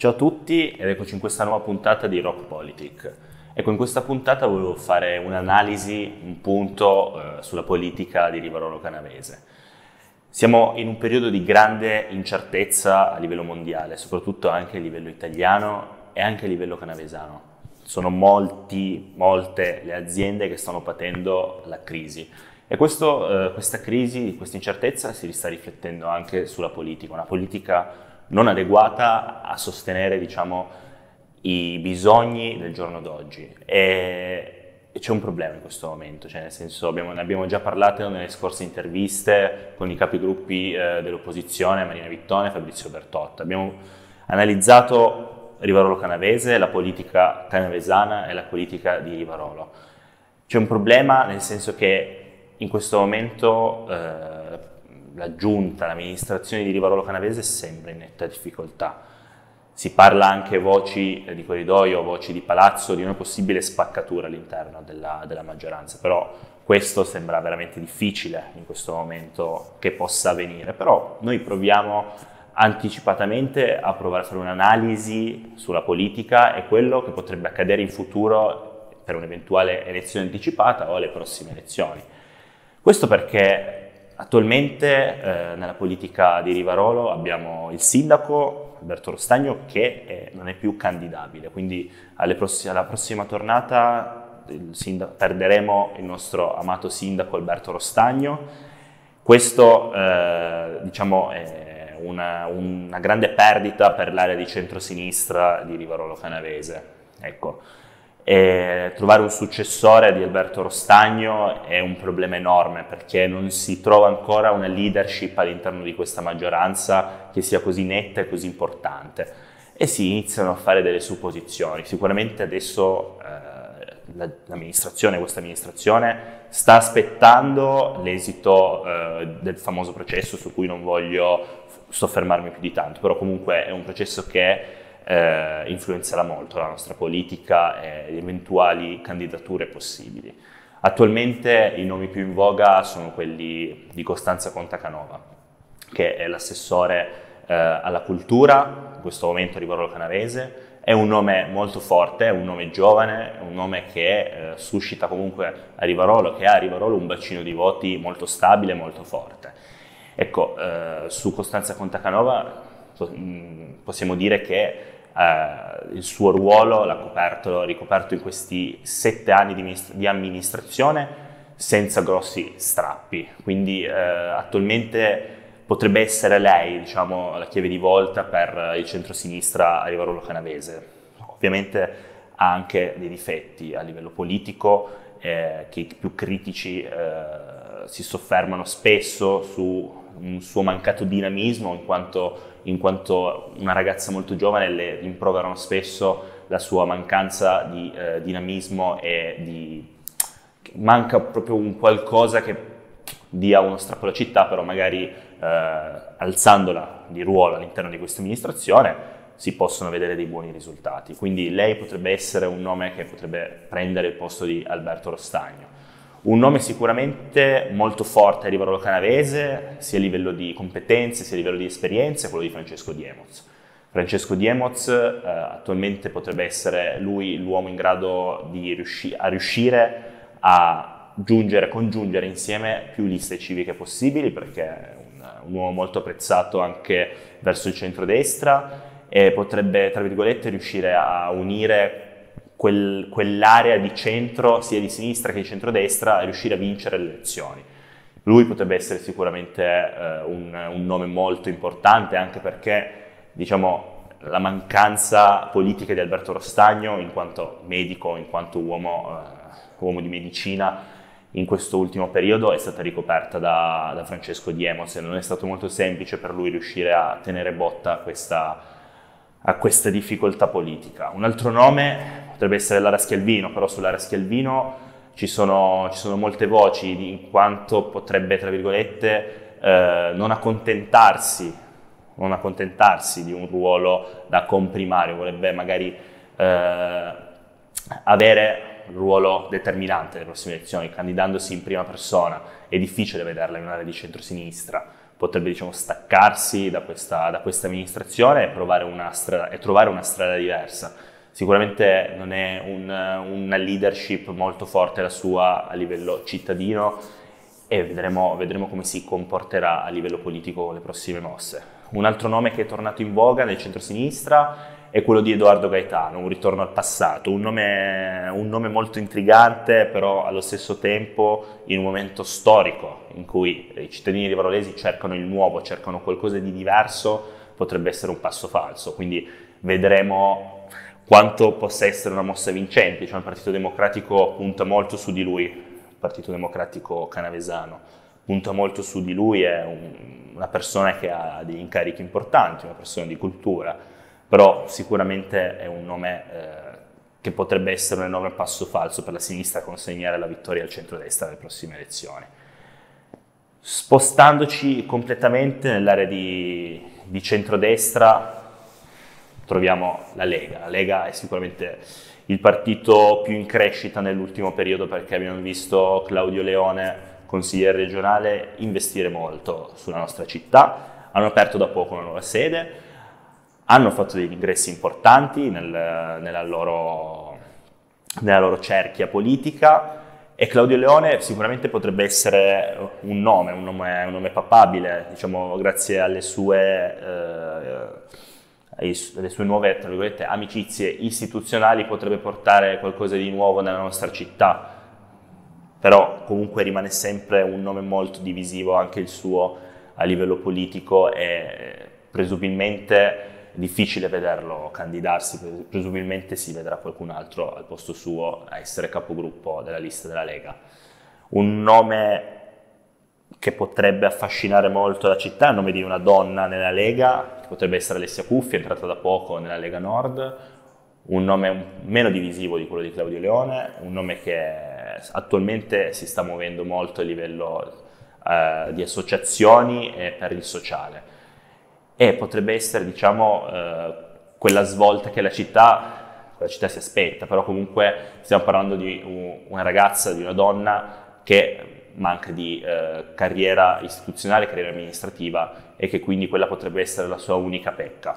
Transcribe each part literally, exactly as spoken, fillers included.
Ciao a tutti ed eccoci in questa nuova puntata di Rock Politic. Ecco, in questa puntata volevo fare un'analisi, un punto eh, sulla politica di Rivarolo Canavese. Siamo in un periodo di grande incertezza a livello mondiale, soprattutto anche a livello italiano e anche a livello canavesano. Sono molti, molte le aziende che stanno patendo la crisi e questo, eh, questa crisi, questa incertezza si sta riflettendo anche sulla politica, una politica non adeguata a sostenere, diciamo, i bisogni del giorno d'oggi. E, e c'è un problema in questo momento, cioè nel senso abbiamo, ne abbiamo già parlato nelle scorse interviste con i capigruppi eh, dell'opposizione, Marina Vittone e Fabrizio Bertotta. Abbiamo analizzato Rivarolo Canavese, la politica canavesana e la politica di Rivarolo. C'è un problema nel senso che in questo momento eh, la giunta, l'amministrazione di Rivarolo Canavese sembra in netta difficoltà. Si parla anche voci di corridoio, voci di palazzo, di una possibile spaccatura all'interno della, della maggioranza, però questo sembra veramente difficile in questo momento che possa avvenire. Però noi proviamo anticipatamente a provare a fare un'analisi sulla politica e quello che potrebbe accadere in futuro per un'eventuale elezione anticipata o alle prossime elezioni. Questo perché attualmente eh, nella politica di Rivarolo abbiamo il sindaco Alberto Rostagno che è, non è più candidabile, quindi alle pross- alla prossima tornata il sindaco, perderemo il nostro amato sindaco Alberto Rostagno. Questo eh, diciamo è una, una grande perdita per l'area di centrosinistra di Rivarolo Canavese. Ecco. E trovare un successore di Alberto Rostagno è un problema enorme perché non si trova ancora una leadership all'interno di questa maggioranza che sia così netta e così importante e si iniziano a fare delle supposizioni. Sicuramente adesso eh, l'amministrazione, questa amministrazione sta aspettando l'esito eh, del famoso processo su cui non voglio soffermarmi più di tanto, però comunque è un processo che Eh, influenzerà molto la nostra politica e le eventuali candidature possibili. Attualmente i nomi più in voga sono quelli di Costanza Contacanova, che è l'assessore eh, alla cultura, in questo momento a Rivarolo Canavese. È un nome molto forte, è un nome giovane, è un nome che eh, suscita comunque a Rivarolo, che ha a Rivarolo un bacino di voti molto stabile, molto forte. Ecco, eh, su Costanza Contacanova possiamo dire che eh, il suo ruolo l'ha coperto, l'ha ricoperto in questi sette anni di, di amministrazione senza grossi strappi, quindi eh, attualmente potrebbe essere lei, diciamo, la chiave di volta per il centrosinistra a Rivarolo Canavese. Ovviamente ha anche dei difetti a livello politico eh, che i più critici eh, si soffermano spesso su un suo mancato dinamismo, in quanto, in quanto una ragazza molto giovane le rimproverano spesso la sua mancanza di eh, dinamismo e di manca proprio un qualcosa che dia uno strappo alla città, però magari eh, alzandola di ruolo all'interno di questa amministrazione si possono vedere dei buoni risultati. Quindi lei potrebbe essere un nome che potrebbe prendere il posto di Alberto Rostagno. Un nome sicuramente molto forte a Rivarolo Canavese, sia a livello di competenze, sia a livello di esperienze, è quello di Francesco Diemoz. Francesco Diemoz eh, attualmente potrebbe essere lui l'uomo in grado di riusci- a riuscire a giungere, congiungere insieme più liste civiche possibili, perché è un, un uomo molto apprezzato anche verso il centrodestra e potrebbe, tra virgolette, riuscire a unire Quel, quell'area di centro, sia di sinistra che di centrodestra, a riuscire a vincere le elezioni. Lui potrebbe essere sicuramente eh, un, un nome molto importante, anche perché, diciamo, la mancanza politica di Alberto Rostagno, in quanto medico, in quanto uomo, eh, uomo di medicina, in questo ultimo periodo è stata ricoperta da, da Francesco Diemoz e non è stato molto semplice per lui riuscire a tenere botta a questa a questa difficoltà politica. Un altro nome potrebbe essere Lara Schialvino, però su Lara Schialvino ci sono, ci sono molte voci, in quanto potrebbe, tra virgolette, eh, non accontentarsi, non accontentarsi di un ruolo da comprimario, vorrebbe magari eh, avere un ruolo determinante nelle prossime elezioni, candidandosi in prima persona. È difficile vederla in un'area di centrosinistra. potrebbe diciamo, staccarsi da questa, da questa amministrazione e, provare una strada, e trovare una strada diversa. Sicuramente non è un, una leadership molto forte la sua a livello cittadino e vedremo, vedremo come si comporterà a livello politico con le prossime mosse. Un altro nome che è tornato in voga nel centro-sinistra è quello di Edoardo Gaetano, un ritorno al passato, un nome, un nome molto intrigante, però allo stesso tempo in un momento storico in cui i cittadini rivarolesi cercano il nuovo, cercano qualcosa di diverso, potrebbe essere un passo falso, quindi vedremo quanto possa essere una mossa vincente. Cioè, il Partito Democratico punta molto su di lui, il Partito Democratico canavesano, punta molto su di lui, è un, una persona che ha degli incarichi importanti, una persona di cultura, però sicuramente è un nome eh, che potrebbe essere un enorme passo falso per la sinistra a consegnare la vittoria al centrodestra alle prossime elezioni. Spostandoci completamente nell'area di, di centrodestra troviamo la Lega. La Lega è sicuramente il partito più in crescita nell'ultimo periodo, perché abbiamo visto Claudio Leone, consigliere regionale, investire molto sulla nostra città. Hanno aperto da poco una nuova sede, hanno fatto degli ingressi importanti nel, nella, loro, nella loro cerchia politica, e Claudio Leone sicuramente potrebbe essere un nome, un nome, un nome papabile, diciamo, grazie alle sue, eh, alle sue nuove, tra virgolette, amicizie istituzionali, potrebbe portare qualcosa di nuovo nella nostra città. Però comunque rimane sempre un nome molto divisivo anche il suo a livello politico, e presumibilmente è difficile vederlo candidarsi, presumibilmente si vedrà qualcun altro al posto suo a essere capogruppo della lista della Lega. Un nome che potrebbe affascinare molto la città è il nome di una donna nella Lega, che potrebbe essere Alessia Cuffia, entrata da poco nella Lega Nord, un nome meno divisivo di quello di Claudio Leone, un nome che attualmente si sta muovendo molto a livello eh, di associazioni e per il sociale. E potrebbe essere, diciamo, eh, quella svolta che la città, la città si aspetta, però comunque stiamo parlando di un, una ragazza, di una donna che manca di eh, carriera istituzionale, carriera amministrativa, e che quindi quella potrebbe essere la sua unica pecca.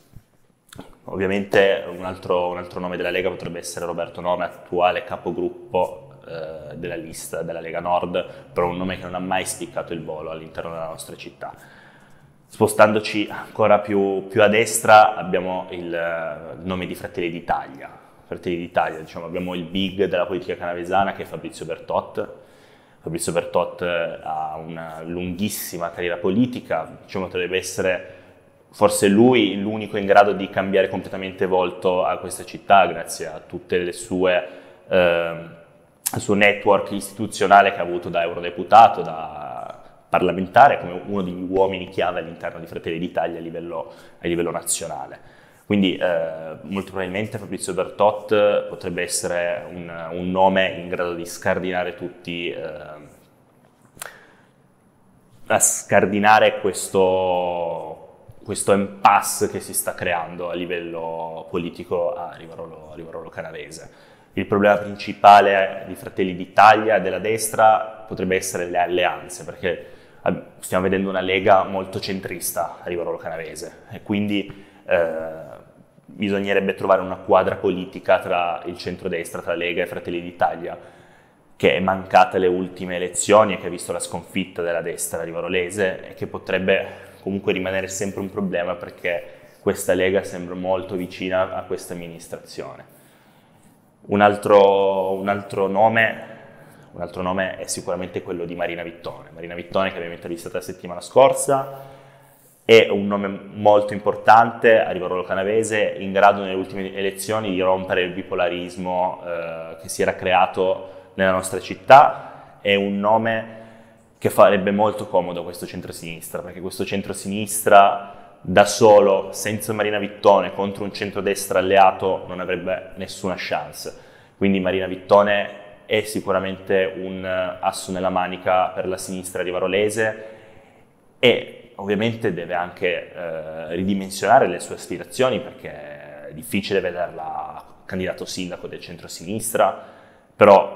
Ovviamente un altro, un altro nome della Lega potrebbe essere Roberto Nome, attuale capogruppo eh, della lista della Lega Nord, però un nome che non ha mai spiccato il volo all'interno della nostra città. Spostandoci ancora più, più a destra abbiamo il nome di Fratelli d'Italia. Fratelli d'Italia, diciamo, abbiamo il big della politica canavesana, che è Fabrizio Bertot. Fabrizio Bertot ha una lunghissima carriera politica, diciamo, potrebbe essere forse lui l'unico in grado di cambiare completamente volto a questa città, grazie a tutte le sue, eh, al suo network istituzionale che ha avuto da eurodeputato, da parlamentare, come uno degli uomini chiave all'interno di Fratelli d'Italia a livello, a livello nazionale. Quindi eh, molto probabilmente Fabrizio Bertot potrebbe essere un, un nome in grado di scardinare tutti, eh, a scardinare questo, questo impasse che si sta creando a livello politico a Rivarolo, a Rivarolo Canavese. Il problema principale di Fratelli d'Italia e della destra potrebbe essere le alleanze, perché stiamo vedendo una Lega molto centrista a Rivarolo Canavese, e quindi eh, bisognerebbe trovare una quadra politica tra il centrodestra, tra Lega e Fratelli d'Italia, che è mancata alle ultime elezioni e che ha visto la sconfitta della destra rivarolese, e che potrebbe comunque rimanere sempre un problema, perché questa Lega sembra molto vicina a questa amministrazione. Un altro, un altro nome Un altro nome è sicuramente quello di Marina Vittone. Marina Vittone, che abbiamo intervistato la settimana scorsa, è un nome molto importante a Rivarolo Canavese, in grado nelle ultime elezioni di rompere il bipolarismo eh, che si era creato nella nostra città. È un nome che farebbe molto comodo a questo centrosinistra, perché questo centrosinistra da solo, senza Marina Vittone, contro un centrodestra alleato, non avrebbe nessuna chance. Quindi Marina Vittone è sicuramente un asso nella manica per la sinistra rivarolese, e ovviamente deve anche eh, ridimensionare le sue aspirazioni, perché è difficile vederla candidato sindaco del centro-sinistra, però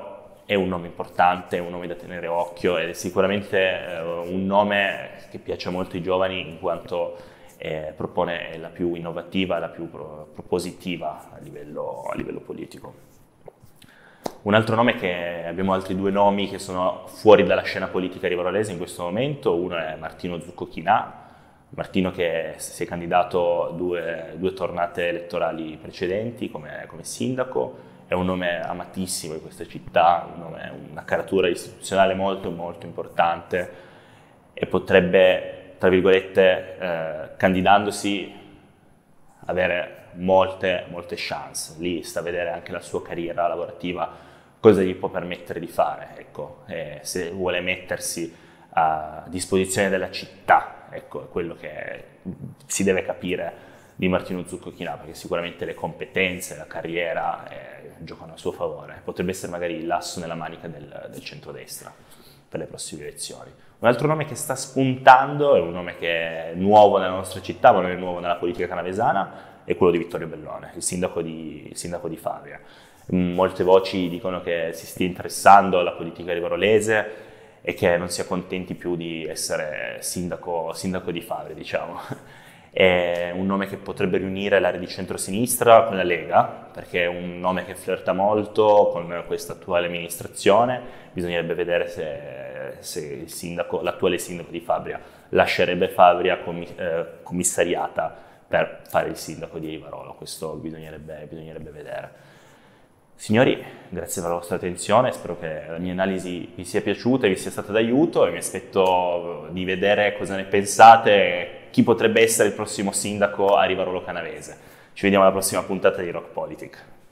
è un nome importante, è un nome da tenere occhio ed è sicuramente eh, un nome che piace molto ai giovani in quanto eh, propone la più innovativa, la più pro- propositiva a livello, a livello politico. Un altro nome che abbiamo altri due nomi che sono fuori dalla scena politica rivarolese in questo momento, uno è Martino Zuccochinà, Martino che si è candidato due, due tornate elettorali precedenti come, come sindaco, è un nome amatissimo in questa città, un nome, una caratura istituzionale molto molto importante e potrebbe, tra virgolette, eh, candidandosi, avere molte, molte chance. Lì sta a vedere anche la sua carriera lavorativa, cosa gli può permettere di fare, ecco, e se vuole mettersi a disposizione della città. Ecco, è quello che si deve capire di Martino Zuccochinà, perché sicuramente le competenze, la carriera eh, giocano a suo favore. Potrebbe essere magari l'asso nella manica del, del centrodestra per le prossime elezioni. Un altro nome che sta spuntando, è un nome che è nuovo nella nostra città, ma non è nuovo nella politica canavesana, è quello di Vittorio Bellone, il sindaco di, il sindaco di Favia. Molte voci dicono che si stia interessando alla politica rivarolese e che non si accontenti più di essere sindaco, sindaco di Favre, diciamo. È un nome che potrebbe riunire l'area di centrosinistra con la Lega, perché è un nome che flirta molto con questa attuale amministrazione. Bisognerebbe vedere se, se il sindaco, l'attuale sindaco di Favria lascerebbe Favria commi, eh, commissariata per fare il sindaco di Rivarolo. Questo bisognerebbe, bisognerebbe vedere. Signori, grazie per la vostra attenzione, spero che la mia analisi vi sia piaciuta e vi sia stata d'aiuto e mi aspetto di vedere cosa ne pensate, chi potrebbe essere il prossimo sindaco a Rivarolo Canavese. Ci vediamo alla prossima puntata di Rock Politic.